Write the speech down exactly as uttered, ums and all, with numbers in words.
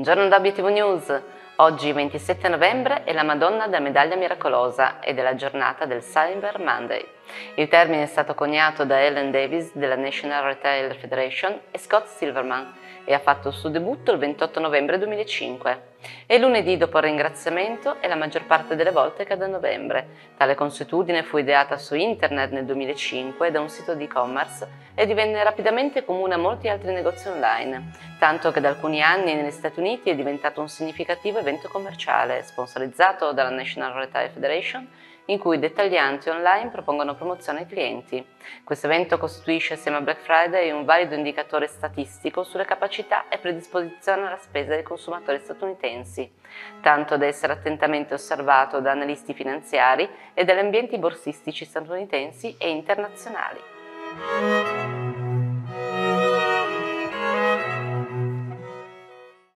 Buongiorno da Obiettivo News. Oggi ventisette novembre è la Madonna della Medaglia Miracolosa ed è la giornata del Cyber Monday. Il termine è stato coniato da Ellen Davis della National Retail Federation e Scott Silverman e ha fatto il suo debutto il ventotto novembre duemilacinque. È lunedì dopo il ringraziamento e la maggior parte delle volte cade a novembre. Tale consuetudine fu ideata su internet nel duemilacinque da un sito di e-commerce e divenne rapidamente comune a molti altri negozi online, tanto che da alcuni anni negli Stati Uniti è diventato un significativo evento commerciale sponsorizzato dalla National Retail Federation in cui dettaglianti online propongono promozioni ai clienti. Questo evento costituisce assieme a Black Friday un valido indicatore statistico sulle capacità e predisposizione alla spesa dei consumatori statunitensi, tanto da essere attentamente osservato da analisti finanziari e dagli ambienti borsistici statunitensi e internazionali.